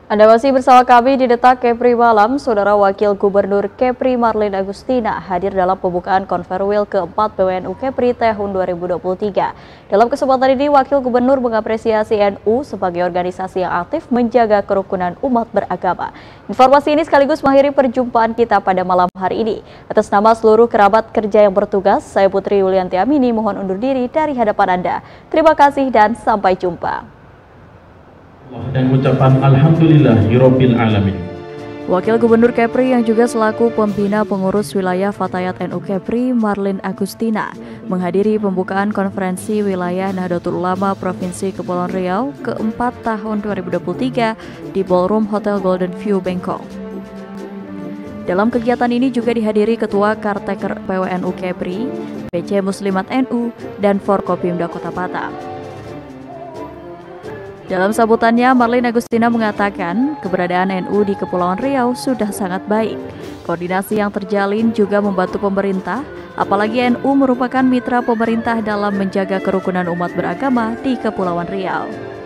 Anda masih bersama kami di Detak Kepri Malam. Saudara Wakil Gubernur Kepri Marlin Agustina hadir dalam pembukaan Konferwil keempat PWNU Kepri tahun 2023. Dalam kesempatan ini, Wakil Gubernur mengapresiasi NU sebagai organisasi yang aktif menjaga kerukunan umat beragama. Informasi ini sekaligus mengakhiri perjumpaan kita pada malam hari ini. Atas nama seluruh kerabat kerja yang bertugas, saya Putri Yulianti Amini mohon undur diri dari hadapan Anda. Terima kasih dan sampai jumpa. Dan ucapan alhamdulillahirabbil alamin. Wakil Gubernur Kepri yang juga selaku pembina pengurus wilayah Fatayat NU Kepri Marlin Agustina menghadiri pembukaan konferensi wilayah Nahdlatul Ulama Provinsi Kepulauan Riau keempat tahun 2023 di Ballroom Hotel Golden View Bangkok. Dalam kegiatan ini juga dihadiri Ketua Karteker PWNU Kepri, PC Muslimat NU, dan Forkopimda Kota Batam. Dalam sambutannya, Marlin Agustina mengatakan keberadaan NU di Kepulauan Riau sudah sangat baik. Koordinasi yang terjalin juga membantu pemerintah, apalagi NU merupakan mitra pemerintah dalam menjaga kerukunan umat beragama di Kepulauan Riau.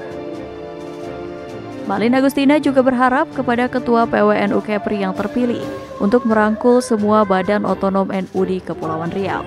Marlin Agustina juga berharap kepada Ketua PWNU Kepri yang terpilih untuk merangkul semua badan otonom NU di Kepulauan Riau.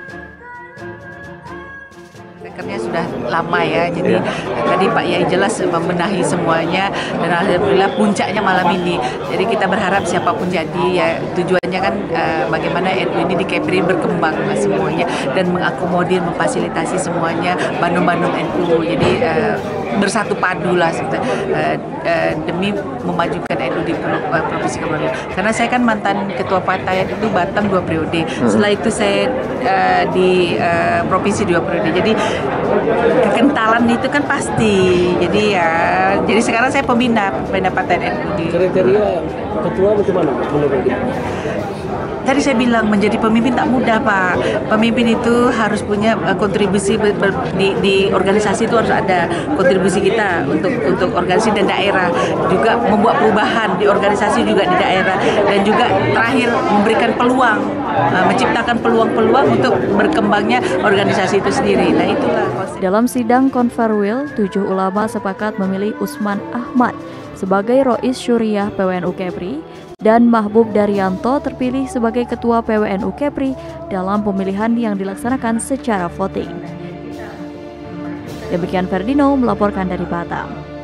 Rekernya sudah lama ya, jadi tadi Pak Yai jelas membenahi semuanya dan alhamdulillah puncaknya malam ini. Jadi kita berharap siapapun jadi ya tujuannya kan bagaimana NU ini di Kepri berkembang semuanya dan mengakomodir, memfasilitasi semuanya bandung-bandung NU. Jadi bersatu padu lah demi memajukan NU di Provinsi Kepulauan Riau. Karena saya kan mantan Ketua Fatayat itu Batam 2 periode. Setelah itu saya di Provinsi 2 periode. Jadi kekentalan itu kan pasti. Jadi sekarang saya pembina Fatayat NU. Kriteria ketua bagaimana? Tadi saya bilang menjadi pemimpin tak mudah, Pak. Pemimpin itu harus punya kontribusi di organisasi, itu harus ada kontribusi kita untuk organisasi dan daerah, juga membuat perubahan di organisasi juga di daerah, dan juga terakhir memberikan peluang, menciptakan peluang-peluang untuk berkembangnya organisasi itu sendiri. Nah, itulah konsep. Dalam sidang Konferwil, 7 ulama sepakat memilih Usman Ahmad sebagai Rois Syuriah PWNU Kepri dan Mahbub Daryanto terpilih sebagai Ketua PWNU Kepri dalam pemilihan yang dilaksanakan secara voting. Demikian Ferdino melaporkan dari Batam.